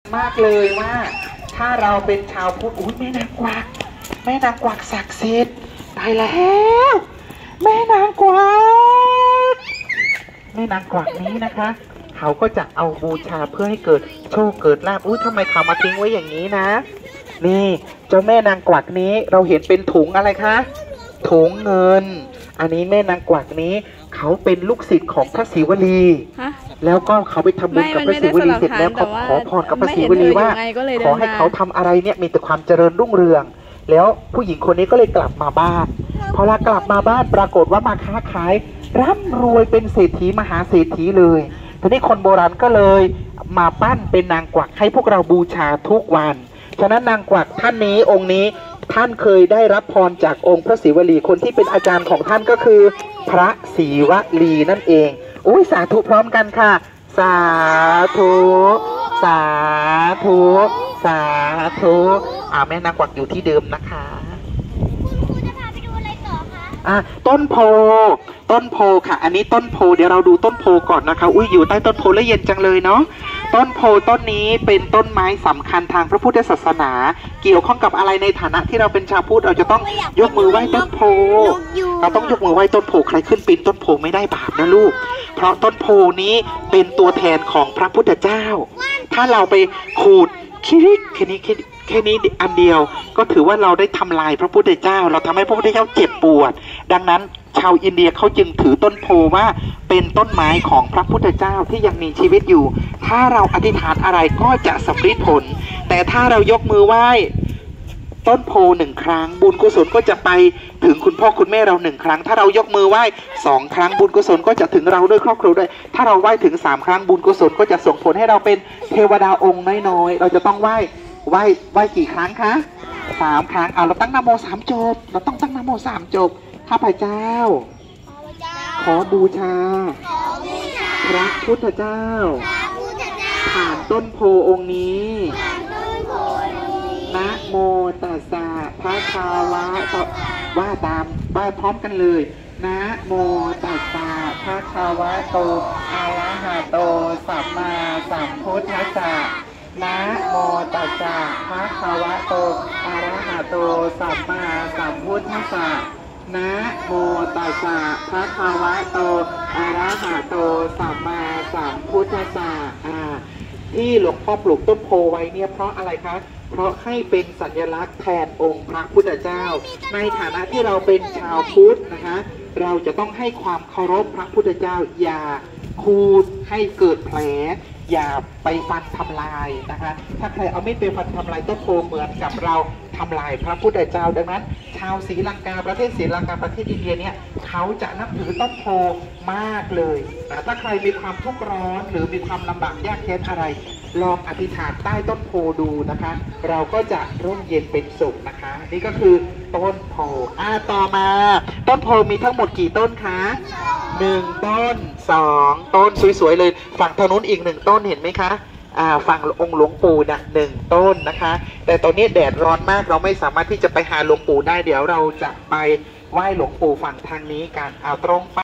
มากเลยว่าถ้าเราเป็นชาวพุทธแม่นางกวักศักดิ์สิทธิ์ตายแล้วแม่นางกวักนี้นะคะเขาก็จะเอาบูชาเพื่อให้เกิดโชคเกิดลาภทำไมเขามาทิ้งไว้อย่างนี้นะนี่เจ้าแม่นางกวักนี้เราเห็นเป็นถุงอะไรคะถุงเงินอันนี้แม่นางกวักนี้เขาเป็นลูกศิษย์ของพระศรีวลีแล้วก็เขาไปทำบุญกับพระศรีวลีเสร็จแล้วเขาขอพรกับพระศรีวลีว่าขอให้เขาทำอะไรเนี่ยมีแต่ความเจริญรุ่งเรืองแล้วผู้หญิงคนนี้ก็เลยกลับมาบ้านพอเรากลับมาบ้านปรากฏว่ามาค้าขายร่ำรวยเป็นเศรษฐีมหาเศรษฐีเลยทีนี้คนโบราณก็เลยมาปั้นเป็นนางกวักให้พวกเราบูชาทุกวันฉะนั้นนางกวักท่านนี้องค์นี้ท่านเคยได้รับพรจากองค์พระศรีวลีคนที่เป็นอาจารย์ของท่านก็คือพระศรีวลีนั่นเองอุ้ยสาธุพร้อมกันค่ะสาธุสาธุสาธุแม่นางกวักอยู่ที่เดิมนะคะคุณจะพาไปดูอะไรต่อคะต้นโพค่ะอันนี้ต้นโพเดี๋ยวเราดูต้นโพก่อนนะคะอุ้ยอยู่ใต้ต้นโพแล้วเย็นจังเลยเนาะต้นโพต้นนี้เป็นต้นไม้สำคัญทางพระพุทธศาสนาเกี่ยวข้องกับอะไรในฐานะที่เราเป็นชาวพุทธเราจะต้องยกมือไหว้ต้นโพเราต้องยกมือไหว้ต้นโพใครขึ้นปีนต้นโพไม่ได้บาปนะลูกเพราะต้นโพนี้เป็นตัวแทนของพระพุทธเจ้าถ้าเราไปขูดแค่นี้อันเดียวก็ถือว่าเราได้ทำลายพระพุทธเจ้าเราทำให้พระพุทธเจ้าเจ็บปวดดังนั้นชาวอินเดียเขาจึงถือต้นโพว่าเป็นต้นไม้ของพระพุทธเจ้าที่ยังมีชีวิตอยู่ถ้าเราอธิษฐานอะไรก็จะสำเร็จผลแต่ถ้าเรายกมือไหว้ต้นโพ1 ครั้งบุญกุศลก็จะไปถึงคุณพ่อคุณแม่เรา1 ครั้งถ้าเรายกมือไหว้2 ครั้งบุญกุศลก็จะถึงเราด้วยครอบครัวด้วยถ้าเราไหว้ถึง3 ครั้งบุญกุศลก็จะส่งผลให้เราเป็นเทวดาองค์น้อยๆเราจะต้องไหว้กี่ครั้งคะ3 ครั้งเราตั้งนะโม3 จบเราต้องตั้งนะโม3 จบข้าพเจ้าขอบูชาพระพุทธเจ้าผ่านต้นโพองค์นี้นะโมตัสสะภะคะวะโตว่าตามว่าพร้อมกันเลยนะโมตัสสะภะคะวะโตอะระหะโตสัมมาสัมพุทธัสสะนะโมตัสสะภะคะวะโตอะระหะโตสัมมาสัมพุทธัสสะนะโมตัสสะภะคะวะโตอะระหะโตสัมมาสัมพุทธัสสะที่หลวงพ่อปลูกต้นโพไว้เนี่ยเพราะอะไรคะเพราะให้เป็นสัญลักษณ์แทนองค์พระพุทธเจ้าในฐานะที่เราเป็นชาวพุทธนะคะเราจะต้องให้ความเคารพพระพุทธเจ้าอย่าขูดให้เกิดแผลอย่าไปฟันทำลายนะคะถ้าใครเอามีดไปฟันทำลายต้นโพเหมือนกับเราทำลายพระพุทธเจ้าดังนั้นชาวศรีลังกาประเทศศรีลังกาประเทศอินเดียเนี่ยเขาจะนับถือต้นโพมากเลยแต่ถ้าใครมีความทุกข์ร้อนหรือมีความลำบากยากแค้นอะไรลองอธิษฐานใต้ต้นโพดูนะคะเราก็จะร่มเย็นเป็นสุขนะคะนี่ก็คือต้นโพต่อมาต้นโพมีทั้งหมดกี่ต้นคะ1 ต้น2 ต้นสวยๆเลยฝั่งทางนู้นอีก1 ต้นเห็นไหมคะฝั่งองค์หลวงปู่นะ1 ต้นนะคะแต่ตอนนี้แดดร้อนมากเราไม่สามารถที่จะไปหาหลวงปู่ได้เดี๋ยวเราจะไปไหว้หลวงปู่ฝั่งทางนี้กันตรงไป